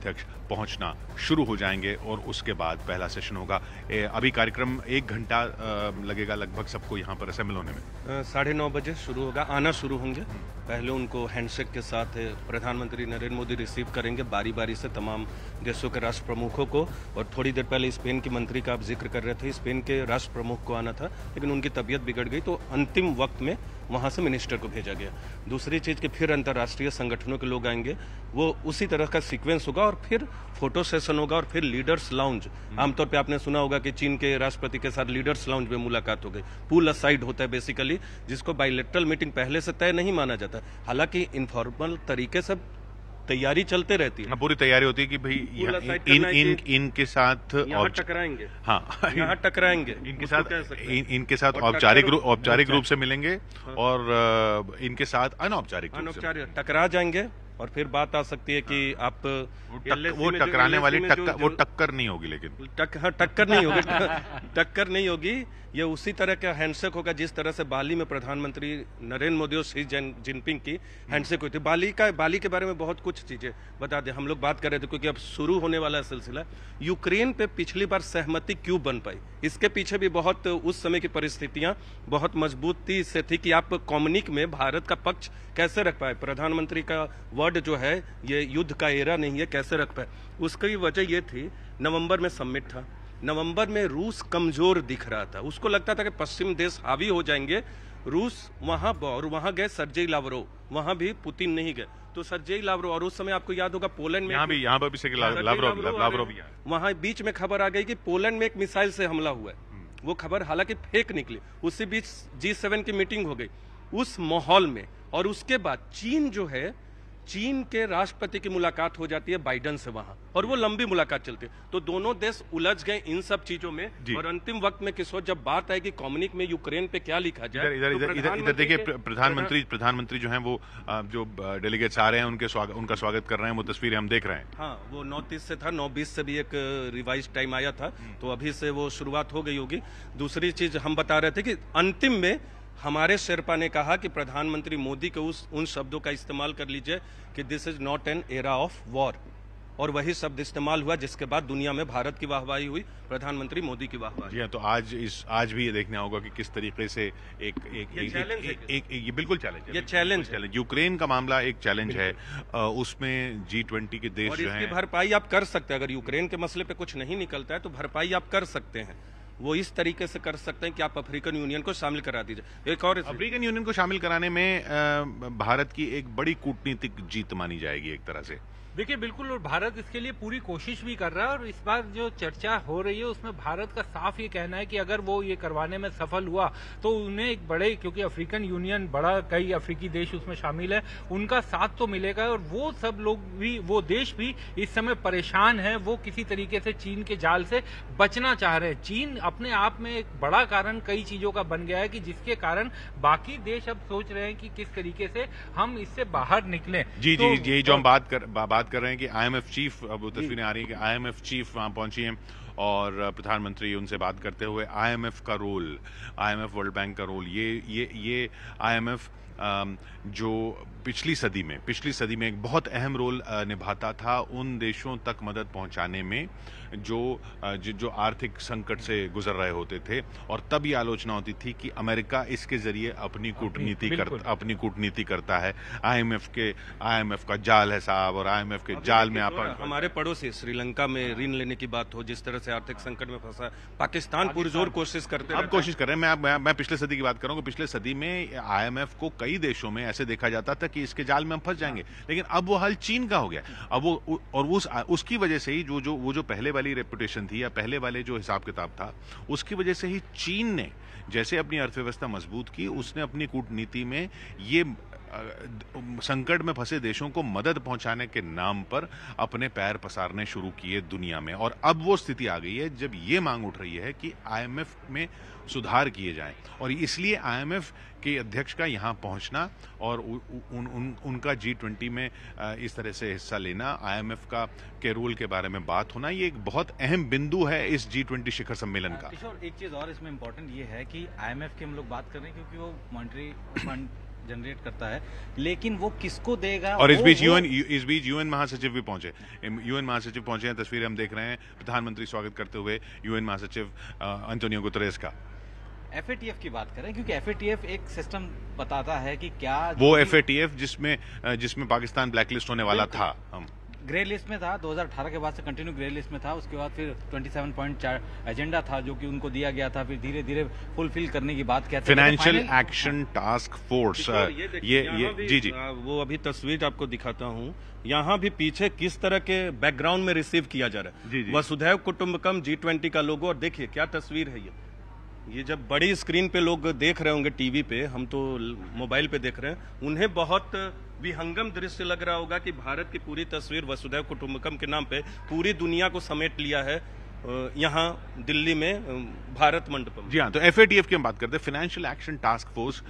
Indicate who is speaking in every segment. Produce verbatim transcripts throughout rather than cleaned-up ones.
Speaker 1: अध्यक्ष पहुंचना शुरू हो जाएंगे और उसके बाद पहला सेशन होगा। अभी कार्यक्रम एक घंटा लगेगा लगभग सबको यहाँ पर असेंबल होने में।
Speaker 2: साढ़े नौ बजे शुरू होगा, आना शुरू होंगे। पहले उनको हैंडशेक के साथ प्रधानमंत्री नरेंद्र मोदी रिसीव करेंगे बारी बारी से तमाम देशों के राष्ट्र प्रमुखों को। और थोड़ी देर पहले स्पेन की मंत्री का आप जिक्र कर रहे थे, स्पेन के राष्ट्र प्रमुख को आना था लेकिन उनकी तबीयत बिगड़ गई तो अंतिम वक्त में वहां से मिनिस्टर को भेजा गया। दूसरी चीज कि फिर अंतर्राष्ट्रीय संगठनों के लोग आएंगे, वो उसी तरह का सीक्वेंस होगा और फिर फोटो सेशन होगा और फिर लीडर्स लाउंज। आमतौर पे आपने सुना होगा कि चीन के राष्ट्रपति के साथ लीडर्स लाउंज में मुलाकात हो गई। पूल असाइड होता है बेसिकली, जिसको बायलैटरल मीटिंग पहले से तय नहीं माना जाता। हालांकि इनफॉर्मल तरीके से तैयारी चलते रहती है,
Speaker 1: पूरी तैयारी होती है कि भाई इन इन इनके साथ
Speaker 2: यहाँ टकराएंगे,
Speaker 1: हाँ
Speaker 2: यहाँ टकराएंगे,
Speaker 1: इनके साथ इन, इनके साथ औपचारिक रूप औपचारिक रूप से मिलेंगे और इनके साथ अनौपचारिक
Speaker 2: अनौपचारिक टकरा जाएंगे। और फिर बात आ सकती है कि आप
Speaker 1: वो टकराने वाली टक्कर वो टक्कर नहीं होगी, लेकिन
Speaker 2: टक, हाँ, टक्कर नहीं होगी टक्कर नहीं होगी। ये उसी तरह का हैंडशेक होगा जिस तरह से बाली में प्रधानमंत्री नरेंद्र मोदी और शी जिनपिंग की हैंडशेक हुई थी। बाली का बाली के बारे में बहुत कुछ चीजें बता दें, हम लोग बात कर रहे थे क्योंकि अब शुरू होने वाला है सिलसिला। यूक्रेन पे पिछली बार सहमति क्यों बन पाई, इसके पीछे भी बहुत उस समय की परिस्थितियां बहुत मजबूती से थी कि आप कम्युनिक में भारत का पक्ष कैसे रख पाए। प्रधानमंत्री का वर्ड जो है ये युद्ध का एरा नहीं है, कैसे रख पाए। उसकी वजह ये थी, नवंबर में समिट था, नवंबर में रूस कमजोर दिख रहा था, उसको लगता था कि पश्चिम देश हावी हो जाएंगे। रूस वहां और वहां गए सर्जेई लावरोव, वहां भी पुतिन नहीं गए। तो सर्जेई लावरोव, और उस समय आपको याद होगा पोलैंड में
Speaker 1: यहाँ भी यहाँ पर लावरोव लावरोव
Speaker 2: वहां बीच में खबर आ गई कि पोलैंड में एक मिसाइल से हमला हुआ है। वो खबर हालांकि फेक निकली। उसी बीच जी सेवन की मीटिंग हो गई उस माहौल में, और उसके बाद चीन जो है, चीन के राष्ट्रपति की मुलाकात हो जाती है बाइडेन से वहां, और वो लंबी मुलाकात चलती है। तो दोनों देश उलझ गए इन सब चीजों में। और अंतिम वक्त में किशोर जब बात आएगी कम्युनिक में यूक्रेन पे क्या लिखा जाए,
Speaker 1: इधर इधर इधर इधर देखिए प्रधानमंत्री प्रधानमंत्री जो हैं वो जो डेलीगेट्स आ रहे हैं उनके स्वागत उनका स्वागत कर रहे हैं, वो तस्वीरें हम देख रहे हैं।
Speaker 2: हाँ, वो नौ तीस से था, नौ बीस से भी एक रिवाइज टाइम आया था, तो अभी से वो शुरुआत हो गई होगी। दूसरी चीज हम बता रहे थे कि अंतिम में हमारे शेरपा ने कहा कि प्रधानमंत्री मोदी के उस उन शब्दों का इस्तेमाल कर लीजिए कि this is not an era of war, और वही शब्द इस्तेमाल हुआ जिसके बाद दुनिया में भारत की वाहवाही हुई, प्रधानमंत्री मोदी की वाहवाही।
Speaker 1: जी, तो आज इस आज भी ये देखना होगा कि किस तरीके से एक एक एक, एक, एक, एक, एक ये बिल्कुल चैलेंज है,
Speaker 2: ये चैलेंज
Speaker 1: चैलेंज यूक्रेन का मामला एक चैलेंज है। उसमें जी ट्वेंटी के देश जो हैं,
Speaker 2: भरपाई आप कर सकते हैं। अगर यूक्रेन के मसले पे कुछ नहीं निकलता है तो भरपाई आप कर सकते हैं। वो इस तरीके से कर सकते हैं कि आप अफ्रीकन यूनियन को शामिल करा दीजिए। एक और
Speaker 1: अफ्रीकन यूनियन को शामिल कराने में भारत की एक बड़ी कूटनीतिक जीत मानी जाएगी एक तरह से।
Speaker 3: देखिए बिल्कुल, और भारत इसके लिए पूरी कोशिश भी कर रहा है। और इस बार जो चर्चा हो रही है उसमें भारत का साफ ये कहना है कि अगर वो ये करवाने में सफल हुआ तो उन्हें एक बड़े, क्योंकि अफ्रीकन यूनियन बड़ा, कई अफ्रीकी देश उसमें शामिल है, उनका साथ तो मिलेगा। और वो सब लोग भी, वो देश भी इस समय परेशान है, वो किसी तरीके से चीन के जाल से बचना चाह रहे हैं। चीन अपने आप में एक बड़ा कारण कई चीजों का बन गया है कि जिसके कारण बाकी देश अब सोच रहे हैं कि किस तरीके से हम इससे बाहर निकलें।
Speaker 1: जी जी, यही जो हम बात कर बात कर रहे हैं कि आईएमएफ चीफ, अब तस्वीरें आ रही है कि आईएमएफ चीफ वहां पहुंची हैं और प्रधानमंत्री उनसे बात करते हुए आईएमएफ का रोल, आईएमएफ वर्ल्ड बैंक का रोल, ये ये ये आईएमएफ जो पिछली सदी में पिछली सदी में एक बहुत अहम रोल निभाता था उन देशों तक मदद पहुंचाने में जो जो आर्थिक संकट से गुजर रहे होते थे। और तब ये आलोचना होती थी कि अमेरिका इसके जरिए अपनी कूटनीति कर अपनी कूटनीति करता है। आईएमएफ के आईएमएफ का जाल है साहब, और आईएमएफ के जाल में आप
Speaker 2: हमारे पड़ोसी श्रीलंका में ऋण लेने की बात हो, जिस तरह से आर्थिक संकट में फंसा पाकिस्तान पुरजोर कोशिश करते
Speaker 1: अब कोशिश कर रहे हैं। मैं मैं पिछले सदी की बात कर रहा हूँ। पिछले सदी में आईएमएफ को कई देशों में ऐसे देखा जाता था कि इसके जाल में हम फंस जाएंगे, लेकिन अब वो हाल चीन का हो गया। अब वो और उस उसकी वजह से ही जो जो वो जो पहले वाली रेपुटेशन थी या पहले वाले जो हिसाब किताब था, उसकी वजह से ही चीन ने जैसे अपनी अर्थव्यवस्था मजबूत की, उसने अपनी कूटनीति में ये संकट में फंसे देशों को मदद पहुंचाने के नाम पर अपने पैर पसारने शुरू किए दुनिया में। और अब वो स्थिति आ गई है जब ये मांग उठ रही है कि आईएमएफ में सुधार किए जाएं, और इसलिए आईएमएफ के अध्यक्ष का यहाँ पहुंचना और उ, उन, उन, उनका जी ट्वेंटी में इस तरह से हिस्सा लेना, आईएमएफ का के रोल के बारे में बात होना, ये एक बहुत अहम बिंदु है इस जी ट्वेंटी शिखर सम्मेलन का।
Speaker 4: किशोर, एक चीज और इसमें इम्पोर्टेंट ये है कि आईएमएफ की हम लोग बात कर रहे हैं क्योंकि वो मॉनिटरी फंड जनरेट करता है, लेकिन वो किसको देगा।
Speaker 1: और इस
Speaker 4: वो-
Speaker 1: बीच
Speaker 4: वो-
Speaker 1: यूएन इस बीच यूएन महासचिव भी पहुंचे यूएन महासचिव पहुंचे हैं, तस्वीरें हम देख रहे हैं प्रधानमंत्री स्वागत करते हुए यूएन महासचिव अंतोनियो गुतरेस का।
Speaker 4: एफ ए टी एफ की बात करें, क्योंकि एफ ए टी एफ एक सिस्टम बताता है कि क्या
Speaker 1: वो एफ ए टी एफ जिसमें जिसमें पाकिस्तान ब्लैकलिस्ट होने वाला था, हम
Speaker 4: ग्रे लिस्ट में था, दो हज़ार अठारह के बाद से कंटिन्यू ग्रे लिस्ट में था। उसके बाद फिर सत्ताईस पॉइंट चार एजेंडा था जो कि उनको दिया गया था, फिर धीरे धीरे फुलफिल करने की बात कहते हैं।
Speaker 1: Financial
Speaker 4: final-
Speaker 1: action task force.
Speaker 2: ये देखिए,
Speaker 1: ये
Speaker 2: यहाँ
Speaker 1: ये
Speaker 2: भी,
Speaker 1: जी जी
Speaker 2: आ, वो अभी तस्वीर आपको दिखाता हूँ। यहाँ भी पीछे किस तरह के बैकग्राउंड में रिसीव किया जा रहा
Speaker 1: जी,
Speaker 2: है,
Speaker 1: जी।
Speaker 2: वसुधैव कुटुंबकम जी ट्वेंटी का लोगो। और देखिए क्या तस्वीर है ये ये जब बड़ी स्क्रीन पे लोग देख रहे होंगे टीवी पे, हम तो मोबाइल पे देख रहे हैं, उन्हें बहुत विहंगम दृश्य लग रहा होगा कि भारत की पूरी तस्वीर वसुधैव कुटुंबकम के नाम पे पूरी दुनिया को समेट लिया है यहाँ दिल्ली में भारत मंडपम।
Speaker 1: जी हाँ, तो एफ ए टी एफ की हम बात करते हैं, फाइनेंशियल एक्शन टास्क फोर्स।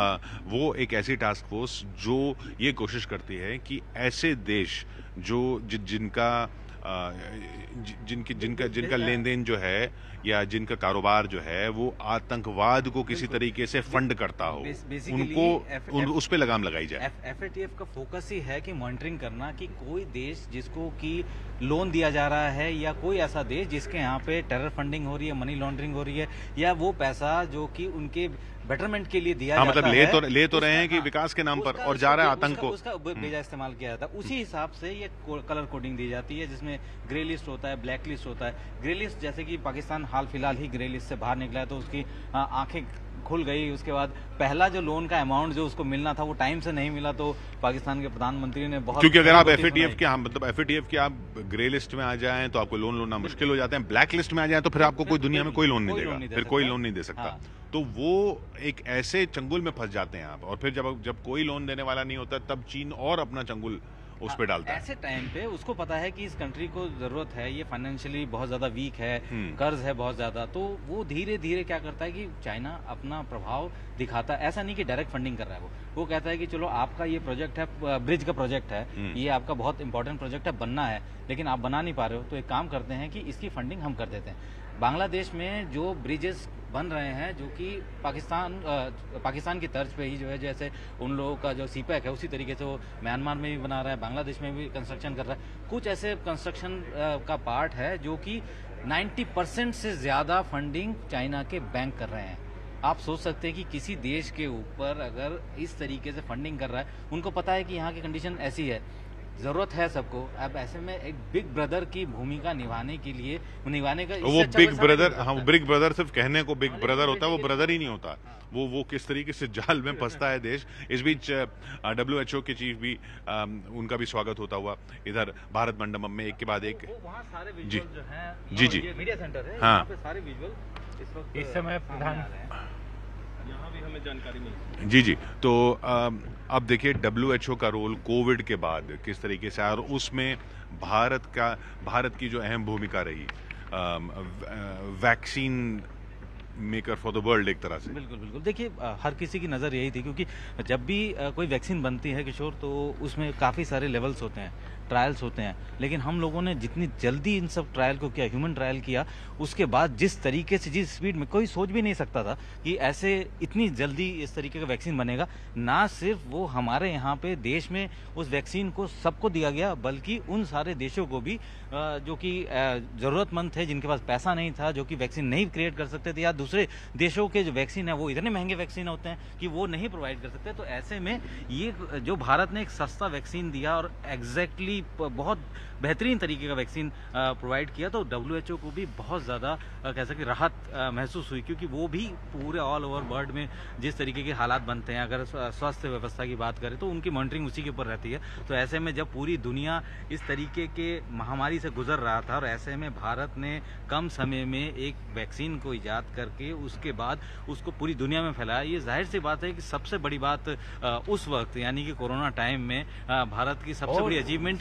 Speaker 1: वो एक ऐसी टास्क फोर्स जो ये कोशिश करती है कि ऐसे देश जो जि, जिनका आ, जि, जिनकी जिनका जिनका लेन देन जो है या जिनका कारोबार जो है वो आतंकवाद को किसी तरीके से फंड करता हो,
Speaker 4: Basically,
Speaker 1: उनको
Speaker 4: F-
Speaker 1: उन,
Speaker 4: F-
Speaker 1: उस पे लगाम लगाई जाए।
Speaker 4: एफ ए टी एफ का फोकस ही है कि मॉनिटरिंग करना कि कोई देश जिसको कि लोन दिया जा रहा है या कोई ऐसा देश जिसके यहाँ पे टेरर फंडिंग हो रही है, मनी लॉन्ड्रिंग हो रही है, या वो पैसा जो कि उनके बेटरमेंट के लिए दिया
Speaker 1: हाँ,
Speaker 4: जाता
Speaker 1: मतलब
Speaker 4: है,
Speaker 1: ले तो ले तो
Speaker 4: उसका-
Speaker 1: रहे हैं कि
Speaker 4: हाँ,
Speaker 1: विकास के नाम पर
Speaker 4: उसका-
Speaker 1: और जा रहा है
Speaker 4: उसका-
Speaker 1: आतंक को।
Speaker 4: उसका बे- बेजा इस्तेमाल किया जाता है। उसी हिसाब से ये कलर कोडिंग दी जाती है, जिसमें ग्रे लिस्ट होता है, ब्लैक लिस्ट होता है। ग्रे लिस्ट जैसे कि पाकिस्तान हाल फिलहाल ही ग्रे लिस्ट से बाहर निकला है, तो उसकी हाँ, आंखें खुल गई। उसके बाद पहला जो लोन का अमाउंट जो उसको मिलना था वो टाइम से नहीं मिला, तो पाकिस्तान के प्रधानमंत्री ने बहुत
Speaker 1: क्योंकि अगर आप
Speaker 4: गति
Speaker 1: एफ ए टी एफ
Speaker 4: बनाई।
Speaker 1: के हाँ, मतलब एफ ए टी एफ के आप ग्रे लिस्ट में आ जाएं तो आपको लोन लोना मुश्किल हो जाते हैं, ब्लैक लिस्ट में आ जाएं तो फिर आपको कोई दुनिया में कोई लोन नहीं
Speaker 4: कोई
Speaker 1: देगा,
Speaker 4: लोन नहीं दे
Speaker 1: फिर कोई
Speaker 4: सकता।
Speaker 1: लोन नहीं दे सकता।
Speaker 4: हाँ।
Speaker 1: तो वो एक ऐसे चंगुल में फंस जाते हैं आप, और फिर जब जब कोई लोन देने वाला नहीं होता तब चीन और अपना चंगुल उस पे डालता है।
Speaker 4: ऐसे टाइम पे उसको पता है कि इस कंट्री को जरूरत है, ये फाइनेंशियली बहुत ज्यादा वीक है,
Speaker 1: हम्म।
Speaker 4: कर्ज है बहुत ज्यादा, तो वो धीरे धीरे क्या करता है कि चाइना अपना प्रभाव दिखाता है। ऐसा नहीं कि डायरेक्ट फंडिंग कर रहा है, वो वो कहता है कि चलो आपका ये प्रोजेक्ट है, ब्रिज का प्रोजेक्ट है,
Speaker 1: हम्म।
Speaker 4: ये आपका बहुत इंपॉर्टेंट प्रोजेक्ट है, बनना है, लेकिन आप बना नहीं पा रहे हो, तो एक काम करते हैं कि इसकी फंडिंग हम कर देते हैं। बांग्लादेश में जो ब्रिजेस बन रहे हैं जो कि पाकिस्तान आ, पाकिस्तान की तर्ज पे ही जो है, जैसे उन लोगों का जो सी पैक है उसी तरीके से वो म्यांमार में भी बना रहा है, बांग्लादेश में भी कंस्ट्रक्शन कर रहा है। कुछ ऐसे कंस्ट्रक्शन का पार्ट है जो कि नब्बे परसेंट से ज्यादा फंडिंग चाइना के बैंक कर रहे हैं। आप सोच सकते हैं कि किसी देश के ऊपर अगर इस तरीके से फंडिंग कर रहा है, उनको पता है कि यहाँ की कंडीशन ऐसी है, जरूरत है सबको। अब ऐसे में एक बिग ब्रदर की भूमिका निभाने के लिए निभाने का
Speaker 1: वो बिग ब्रदर, हाँ, बिग ब्रदर सिर्फ कहने को बिग ब्रदर होता है, वो ब्रदर ही नहीं होता। वो वो किस तरीके से जाल में फंसता है देश। इस बीच डब्ल्यू एच ओ के चीफ भी आ, उनका भी स्वागत होता हुआ इधर भारत मंडपम में एक के बाद एक।
Speaker 4: वहाँ सारे
Speaker 1: जी।
Speaker 4: विजुअल जो हैं,
Speaker 1: जी, जी।
Speaker 4: ये मीडिया सेंटर है,
Speaker 1: हाँ।
Speaker 4: यहाँ पे सारे विजुअल इस वक्त
Speaker 3: इस समय
Speaker 4: सामने
Speaker 3: प्रधान-
Speaker 4: आ रहे हैं।
Speaker 2: यहाँ भी हमें जानकारी मिली।
Speaker 1: जी जी, तो अम, अब देखिए डब्ल्यू एच ओ का रोल कोविड के बाद किस तरीके से, और उसमें भारत का भारत की जो अहम भूमिका रही, अम, व- vaccine maker for the world एक तरह से।
Speaker 4: बिल्कुल बिल्कुल। देखिए अ, हर किसी की नज़र यही थी, क्योंकि जब भी अ, कोई वैक्सीन बनती है किशोर, तो उसमें काफ़ी सारे लेवल्स होते हैं, ट्रायल्स होते हैं, लेकिन हम लोगों ने जितनी जल्दी इन सब ट्रायल को किया, ह्यूमन ट्रायल किया, उसके बाद जिस तरीके से, जिस स्पीड में, कोई सोच भी नहीं सकता था कि ऐसे इतनी जल्दी इस तरीके का वैक्सीन बनेगा। ना सिर्फ वो हमारे यहाँ पे देश में उस वैक्सीन को सबको दिया गया, बल्कि उन सारे देशों को भी अ, जो कि ज़रूरतमंद थे, जिनके पास पैसा नहीं था, जो कि वैक्सीन नहीं क्रिएट कर सकते थे, या दूसरे देशों के जो वैक्सीन है वो इतने महंगे वैक्सीन होते हैं कि वो नहीं प्रोवाइड कर सकते। तो ऐसे में ये जो भारत ने एक सस्ता वैक्सीन दिया और एग्जैक्टली बहुत बेहतरीन तरीके का वैक्सीन प्रोवाइड किया, तो डब्ल्यू एच ओ को भी बहुत ज़्यादा कह सकते राहत अ, महसूस हुई, क्योंकि वो भी पूरे ऑल ओवर वर्ल्ड में जिस तरीके के हालात बनते हैं, अगर स्वास्थ्य व्यवस्था की बात करें तो उनकी मॉनिटरिंग उसी के ऊपर रहती है। तो ऐसे में जब पूरी दुनिया इस तरीके के महामारी से गुजर रहा था, और ऐसे में भारत ने कम समय में एक वैक्सीन को ईजाद करके उसके बाद उसको पूरी दुनिया में फैलाया, ये जाहिर सी बात है कि सबसे बड़ी बात अ, उस वक्त यानी कि कोरोना टाइम में अ, भारत की सबसे बड़ी अचीवमेंट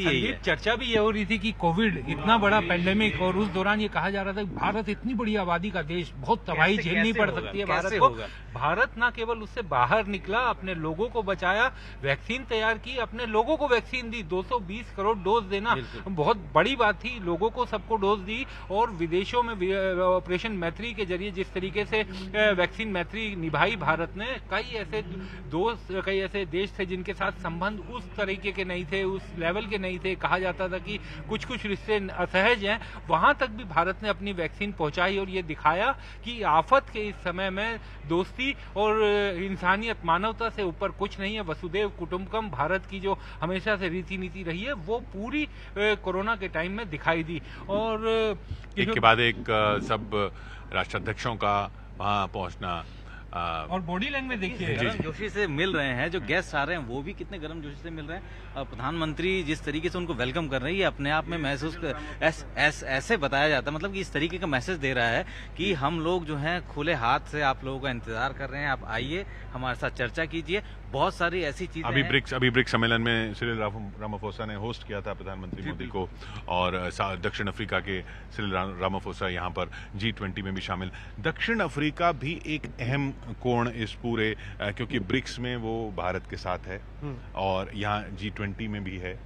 Speaker 4: ही यही है।
Speaker 3: चर्चा भी ये हो रही थी कि कोविड इतना बड़ा पेंडेमिक, और उस दौरान ये कहा जा रहा था कि भारत इतनी बड़ी आबादी का देश, बहुत तबाही झेलनी पड़ सकती है भारत को। भारत न केवल उससे बाहर निकला, अपने लोगों को बचाया, वैक्सीन तैयार की, अपने लोगों को वैक्सीन दी। दो सौ बीस करोड़ डोज देना बहुत बड़ी बात थी, लोगों को सबको डोज दी। और विदेशों में ऑपरेशन मैत्री के जरिए जिस तरीके से वैक्सीन मैत्री निभाई भारत ने, कई ऐसे दोस्त, कई ऐसे देश थे जिनके साथ संबंध उस तरीके के नहीं थे, उस लेवल के नहीं थे। कहा जाता था कि कुछ कुछ रिश्ते असहज हैं, वहां तक भी भारत ने अपनी वैक्सीन पहुंचाई और ये दिखाया कि आफत के इस समय में दोस्ती और इंसानियत, मानवता से ऊपर कुछ नहीं है। वसुदेव कुटुंबकम भारत की जो हमेशा से रीति नीति रही है, वो पूरी कोरोना के टाइम में दिखाई दी। और
Speaker 1: एक के बाद एक सब राष्ट्राध्यक्षों का वहां पहुंचना,
Speaker 3: आ, और बॉडी लैंग्वेज देखिए,
Speaker 4: गर्म जोशी से मिल रहे हैं, जो गेस्ट आ रहे हैं वो भी कितने गर्म जोशी से मिल रहे हैं। प्रधानमंत्री जिस तरीके से उनको वेलकम कर रहे हैं, ये अपने आप में महसूस ऐस, ऐस, ऐसे बताया जाता है, मतलब कि इस तरीके का मैसेज दे रहा है कि हम लोग जो हैं खुले हाथ से आप लोगों का इंतजार कर रहे हैं, आप आइए हमारे साथ चर्चा कीजिए। बहुत सारी ऐसी चीजें
Speaker 1: अभी ब्रिक्स अभी ब्रिक्स सम्मेलन में सिरिल रामाफोसा ने होस्ट किया था प्रधानमंत्री मोदी को, और दक्षिण अफ्रीका के सिरिल रामाफोसा यहाँ पर जी ट्वेंटी में भी शामिल। दक्षिण अफ्रीका भी एक अहम कोण इस पूरे, क्योंकि ब्रिक्स में वो भारत के साथ है और यहाँ जी ट्वेंटी में भी है,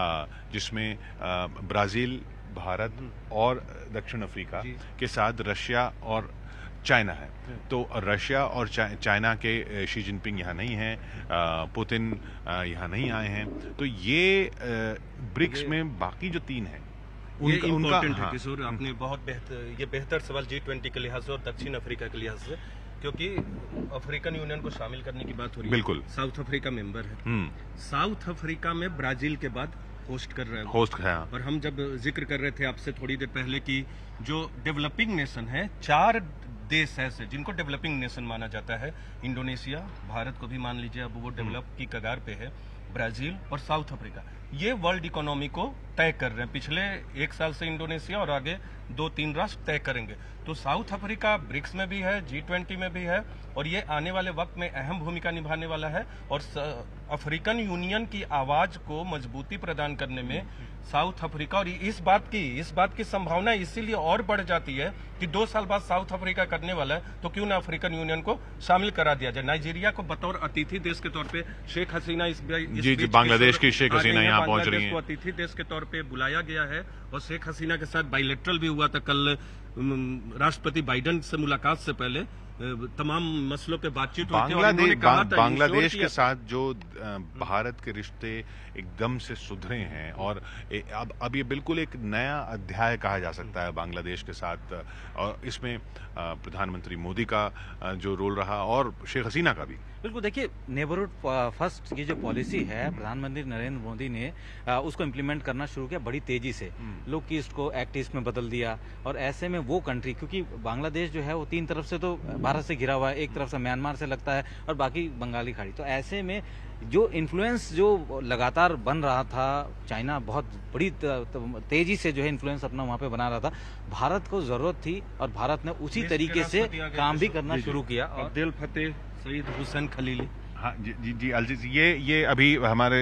Speaker 1: जिसमें ब्राजील, भारत और दक्षिण अफ्रीका के साथ रशिया और चाइना है। तो रशिया और चाइना के शी जिनपिंग यहाँ नहीं हैं, पुतिन यहाँ नहीं आए हैं। तो ये ब्रिक्स में बाकी जो तीन हैं
Speaker 2: ये इम्पोर्टेंट है किशोर, आपने बहुत बेहतर, ये बेहतर सवाल जी ट्वेंटी के लिहाज से और दक्षिण अफ्रीका के लिहाज से, क्योंकि अफ्रीकन यूनियन को शामिल करने की बात हो रही है।
Speaker 1: बिल्कुल,
Speaker 2: साउथ अफ्रीका मेंबर है, साउथ अफ्रीका में ब्राजील के बाद होस्ट कर रहे हैं,
Speaker 1: होस्ट है।
Speaker 2: और हम जब जिक्र कर रहे थे आपसे थोड़ी देर पहले कि जो डेवलपिंग नेशन है, चार देश ऐसे जिनको डेवलपिंग नेशन माना जाता है, इंडोनेशिया, भारत को भी मान लीजिए अब वो डेवलप की कगार पे है, ब्राजील और साउथ अफ्रीका, ये वर्ल्ड इकोनॉमी को तय कर रहे हैं। पिछले एक साल से इंडोनेशिया और आगे दो तीन राष्ट्र तय करेंगे। तो साउथ अफ्रीका ब्रिक्स में भी है, जी ट्वेंटी में भी है, और ये आने वाले वक्त में अहम भूमिका निभाने वाला है। और अफ्रीकन यूनियन की आवाज को मजबूती प्रदान करने में साउथ अफ्रीका, और इस बात की इस बात की संभावना इसीलिए और बढ़ जाती है कि दो साल बाद साउथ अफ्रीका करने वाला है, तो क्यों ना अफ्रीकन यूनियन को शामिल करा दिया जाए। नाइजीरिया को बतौर अतिथि देश के तौर पे शेख हसीना इस, इस
Speaker 1: जी जी बांग्लादेश की शेख हसीना यहाँ पहुंच रही हैं,
Speaker 2: अतिथि देश के तौर पे बुलाया गया है, और शेख हसीना के साथ बाइलेटरल भी हुआ था कल, राष्ट्रपति बाइडेन से मुलाकात से पहले तमाम मसलों पे बातचीत हुई थी।
Speaker 1: बांग्लादेश बा, बांग्लादेश के साथ जो भारत के रिश्ते एकदम से सुधरे हैं, और अब अब ये बिल्कुल एक नया अध्याय कहा जा सकता है बांग्लादेश के साथ, और इसमें प्रधानमंत्री मोदी का जो रोल रहा और शेख हसीना का भी।
Speaker 4: बिल्कुल, देखिए नेबरहुड फर्स्ट की जो पॉलिसी है प्रधानमंत्री नरेंद्र मोदी ने उसको इम्प्लीमेंट करना शुरू किया बड़ी तेजी से, लुक ईस्ट को एक्ट ईस्ट में बदल दिया। और ऐसे में वो कंट्री, क्योंकि बांग्लादेश जो है वो तीन तरफ से तो भारत से घिरा हुआ है, एक तरफ से म्यांमार से लगता है और बाकी बंगाली खाड़ी, तो ऐसे में जो इन्फ्लुएंस जो लगातार बन रहा था, चाइना बहुत बड़ी तेजी से जो है इन्फ्लुएंस अपना वहाँ पे बना रहा था, भारत को जरूरत थी और भारत ने उसी तरीके से काम भी करना शुरू किया।
Speaker 2: अब्दुल फतेह सईद हुसैन खलीली,
Speaker 1: हाँ जी जी जी अलजीज, ये ये अभी हमारे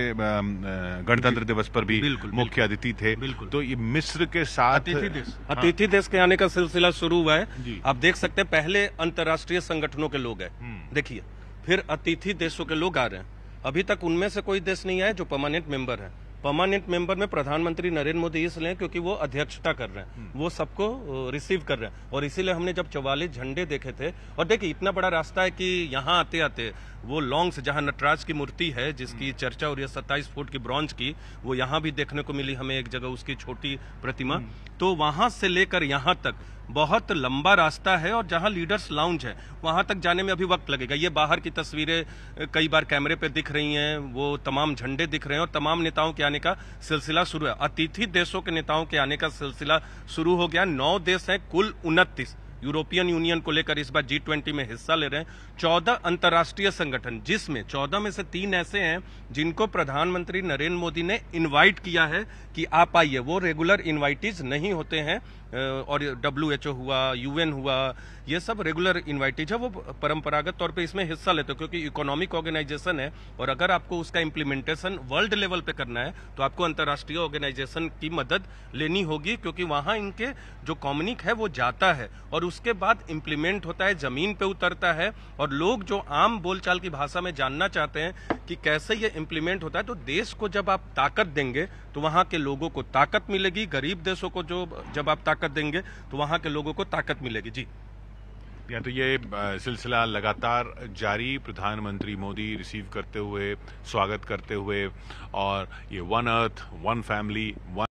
Speaker 1: गणतंत्र दिवस पर भी मुख्य अतिथि थे। तो ये मिस्र के साथ
Speaker 2: अतिथि देश हाँ। अतिथि देश के आने का सिलसिला शुरू हुआ है। आप देख सकते हैं पहले अंतर्राष्ट्रीय संगठनों के लोग हैं, देखिए, फिर अतिथि देशों के लोग आ रहे हैं। अभी तक उनमें से कोई देश नहीं आया जो परमानेंट मेंबर है। परमानेंट मेंबर में प्रधानमंत्री नरेंद्र मोदी इसलिए क्योंकि वो अध्यक्षता कर रहे हैं, वो सबको रिसीव कर रहे हैं। और इसीलिए हमने जब चौवालीस झंडे देखे थे, और देखिए इतना बड़ा रास्ता है कि यहाँ आते आते वो लॉन्ग्स जहाँ नटराज की मूर्ति है जिसकी चर्चा हो रही है सत्ताईस फुट की ब्रॉन्ज की, वो यहाँ भी देखने को मिली हमें एक जगह उसकी छोटी प्रतिमा। तो वहां से लेकर यहाँ तक बहुत लंबा रास्ता है, और जहां लीडर्स लाउंज है वहां तक जाने में अभी वक्त लगेगा। ये बाहर की तस्वीरें कई बार कैमरे पे दिख रही हैं, वो तमाम झंडे दिख रहे हैं और तमाम नेताओं के आने का सिलसिला शुरू है। अतिथि देशों के नेताओं के आने का सिलसिला शुरू हो गया। नौ देश हैं, कुल उनतीस यूरोपियन यूनियन को लेकर इस बार जी ट्वेंटी में हिस्सा ले रहे हैं। चौदह अंतर्राष्ट्रीय संगठन, जिसमें चौदह में से तीन ऐसे हैं जिनको प्रधानमंत्री नरेंद्र मोदी ने इनवाइट किया है कि आप आइए। वो रेगुलर इनवाइटीज नहीं होते हैं, और डब्ल्यू एच ओ हुआ, यूएन हुआ, ये सब रेगुलर इन्वाइटीज है, वो परंपरागत तौर पे इसमें हिस्सा लेते हो क्योंकि इकोनॉमिक ऑर्गेनाइजेशन है और अगर आपको उसका इम्प्लीमेंटेशन वर्ल्ड लेवल पे करना है तो आपको अंतर्राष्ट्रीय ऑर्गेनाइजेशन की मदद लेनी होगी क्योंकि वहां इनके जो कम्युनिक है वो जाता है और उसके बाद इम्प्लीमेंट होता है, जमीन पे उतरता है और लोग जो आम बोलचाल की भाषा में जानना चाहते हैं कि कैसे ये इम्प्लीमेंट होता है। तो देश को जब आप ताकत देंगे तो वहां के लोगों को ताकत मिलेगी, गरीब देशों को जो जब आप ताकत देंगे तो वहां के लोगों को ताकत मिलेगी। जी
Speaker 1: या तो ये सिलसिला लगातार जारी, प्रधानमंत्री मोदी रिसीव करते हुए, स्वागत करते हुए, और ये one earth one family one